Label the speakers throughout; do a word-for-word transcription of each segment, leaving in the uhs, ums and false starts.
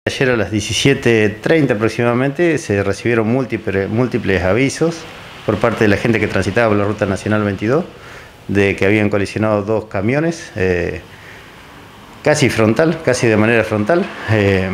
Speaker 1: Ayer a las diecisiete treinta aproximadamente se recibieron múltiples, múltiples avisos por parte de la gente que transitaba por la Ruta Nacional veintidós de que habían colisionado dos camiones, eh, casi frontal, casi de manera frontal, eh,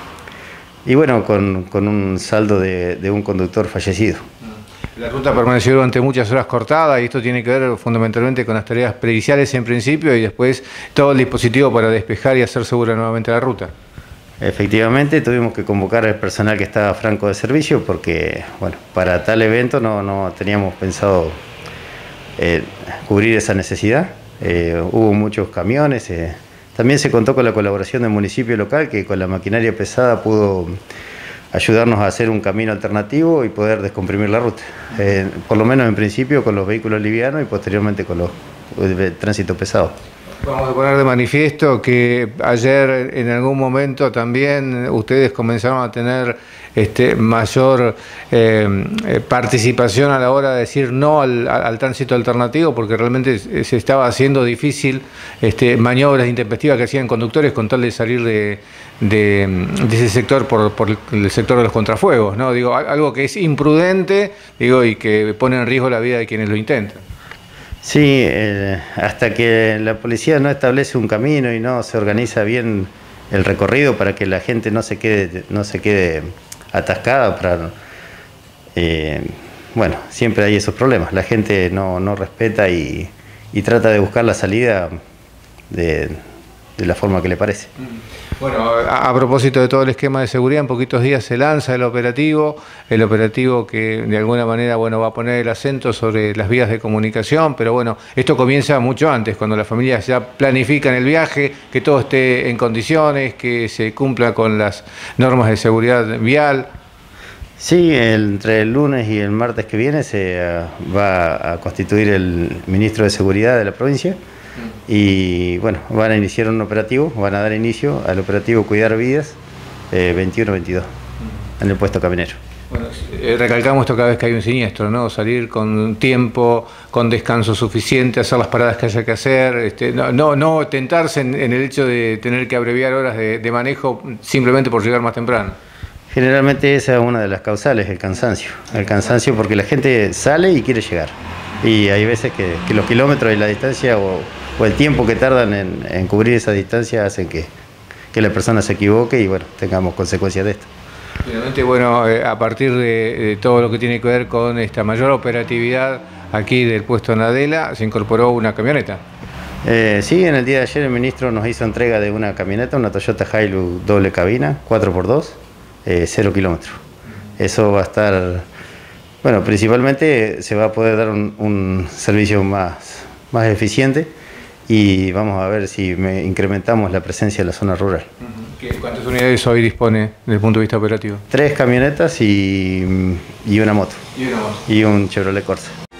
Speaker 1: y bueno, con, con un saldo de, de un conductor fallecido.
Speaker 2: La ruta permaneció durante muchas horas cortada y esto tiene que ver fundamentalmente con las tareas periciales en principio y después todo el dispositivo para despejar y hacer segura nuevamente la ruta.
Speaker 1: Efectivamente, tuvimos que convocar al personal que estaba franco de servicio porque, bueno, para tal evento no, no teníamos pensado eh, cubrir esa necesidad. Eh, hubo muchos camiones. Eh, también se contó con la colaboración del municipio local que con la maquinaria pesada pudo ayudarnos a hacer un camino alternativo y poder descomprimir la ruta. Eh, por lo menos en principio con los vehículos livianos y posteriormente con los de tránsito pesado.
Speaker 2: Vamos a poner de manifiesto que ayer en algún momento también ustedes comenzaron a tener este, mayor eh, participación a la hora de decir no al, al tránsito alternativo, porque realmente se estaba haciendo difícil este, maniobras intempestivas que hacían conductores con tal de salir de, de, de ese sector por, por el sector de los contrafuegos, ¿no? Digo, algo que es imprudente, digo, y que pone en riesgo la vida de quienes lo intentan.
Speaker 1: Sí, eh, hasta que la policía no establece un camino y no se organiza bien el recorrido para que la gente no se quede, no se quede atascada, para, eh, bueno, siempre hay esos problemas. La gente no, no respeta y, y trata de buscar la salida de, de la forma que le parece.
Speaker 2: Bueno, a, a propósito de todo el esquema de seguridad, en poquitos días se lanza el operativo, el operativo que de alguna manera, bueno, va a poner el acento sobre las vías de comunicación, pero bueno, esto comienza mucho antes, cuando las familias ya planifican el viaje, que todo esté en condiciones, que se cumpla con las normas de seguridad vial.
Speaker 1: Sí, el, entre el lunes y el martes que viene se uh, va a constituir el ministro de Seguridad de la provincia. Y bueno, van a iniciar un operativo, van a dar inicio al operativo Cuidar Vidas eh, veintiuno veintidós en el puesto caminero.
Speaker 2: Bueno, eh, recalcamos esto cada vez que hay un siniestro, ¿no? Salir con tiempo, con descanso suficiente, hacer las paradas que haya que hacer, este, no, no, no tentarse en, en el hecho de tener que abreviar horas de, de manejo simplemente por llegar más temprano.
Speaker 1: Generalmente esa es una de las causales, el cansancio. El cansancio porque la gente sale y quiere llegar. Y hay veces que, que los kilómetros y la distancia o, o el tiempo que tardan en, en cubrir esa distancia hacen que, que la persona se equivoque y bueno, tengamos consecuencias de esto.
Speaker 2: Finalmente, bueno, eh, a partir de, de todo lo que tiene que ver con esta mayor operatividad aquí del puesto Nadela, se incorporó una camioneta.
Speaker 1: Eh, sí, en el día de ayer el ministro nos hizo entrega de una camioneta, una Toyota Hilux doble cabina, cuatro por dos, eh, cero kilómetros. Eso va a estar... Bueno, principalmente se va a poder dar un, un servicio más, más eficiente y vamos a ver si me incrementamos la presencia en la zona rural.
Speaker 2: ¿Cuántas unidades hoy dispone desde el punto de vista operativo?
Speaker 1: Tres camionetas y, y una moto.
Speaker 2: Y una moto.
Speaker 1: Y un Chevrolet Corsa.